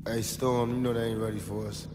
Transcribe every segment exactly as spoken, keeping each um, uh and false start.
Hey, Storm, you know they ain't ready for us.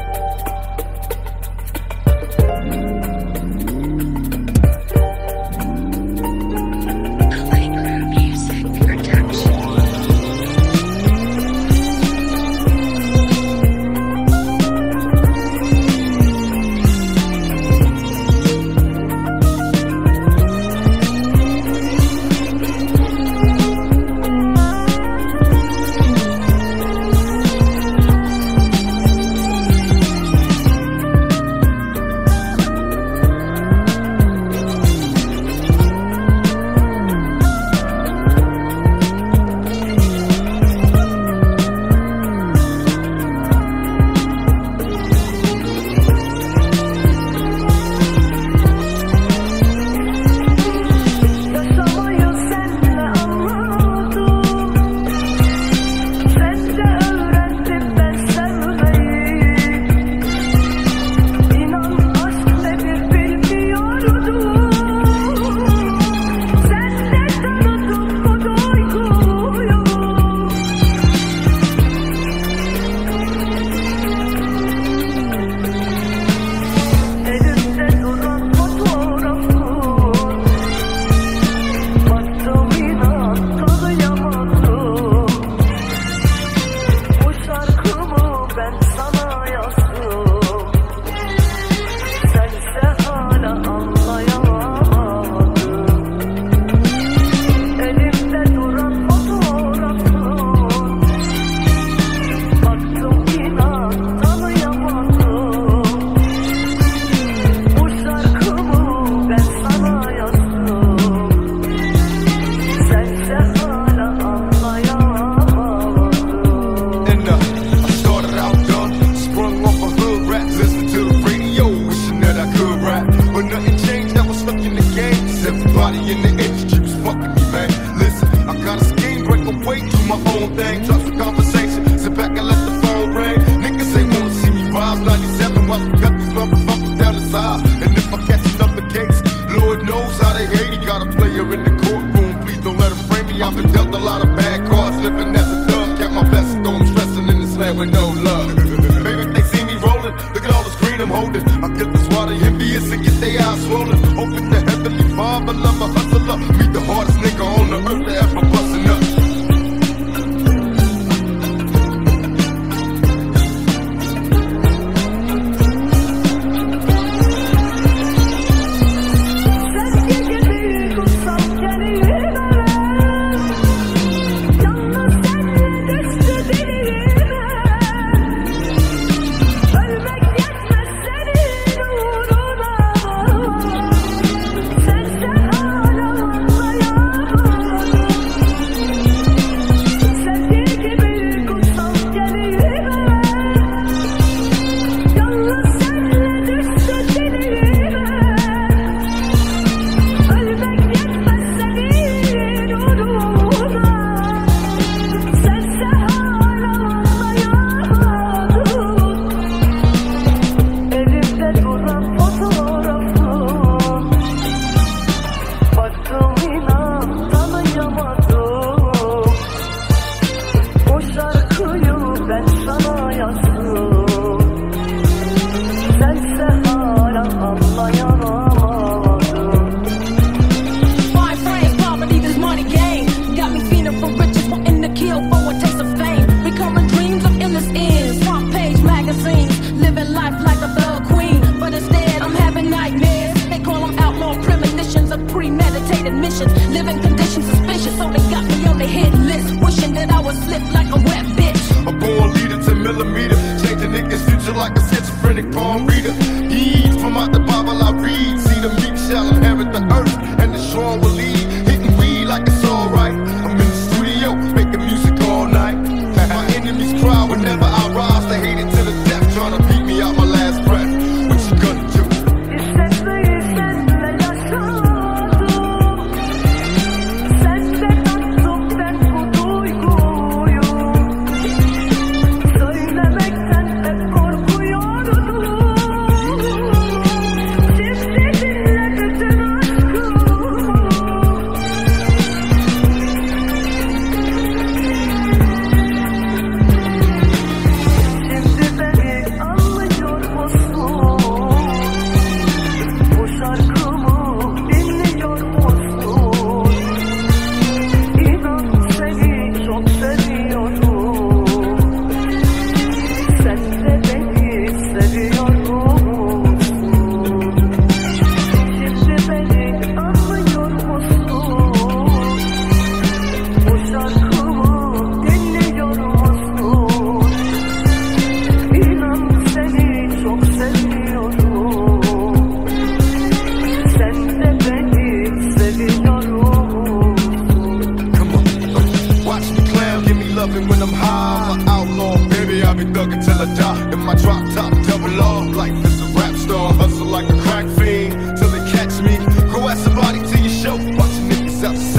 In the industry was fucking me, man. Listen, I got a scheme, break away, do my own thing. Trust the conversation, sit back and let the phone ring. Niggas ain't wanna see me rise. ninety-seven while we cut these motherfuckers down the side. And if I catch another case, Lord knows how they hate. He got a player in the courtroom, please don't let him frame me. I've been dealt a lot of bad cards, living as a thug. Kept my best stone, stressing in the slam with no love. Baby, they see me rolling, look at all the screen I'm holding. I get this water envious and get their eyes swollen. Hoping the heavenly Father, I'm a hustler. Meet the hardest nigga on the earth to ever bustin' up. loving when I'm high. I'm an outlaw, baby, I'll be thugging till I die. In my drop top, double off, life is a rap star. Hustle like a crack fiend till they catch me. Go ask somebody to your show, watching niggas outside.